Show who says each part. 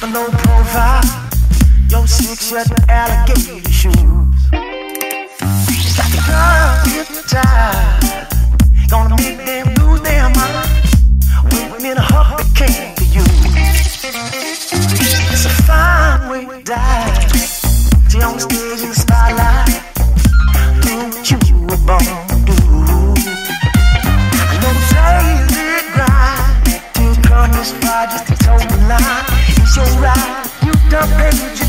Speaker 1: a low profile, your 6-yard alligator shoes. Got the girls hypnotized, gonna make them lose their mind. Waiting in a hurricane for you. It's a fine way to die. See on stage in the spotlight, do what you were born to do. I know the daily grind till come this far just to toe the line. It's your ride, you done paid.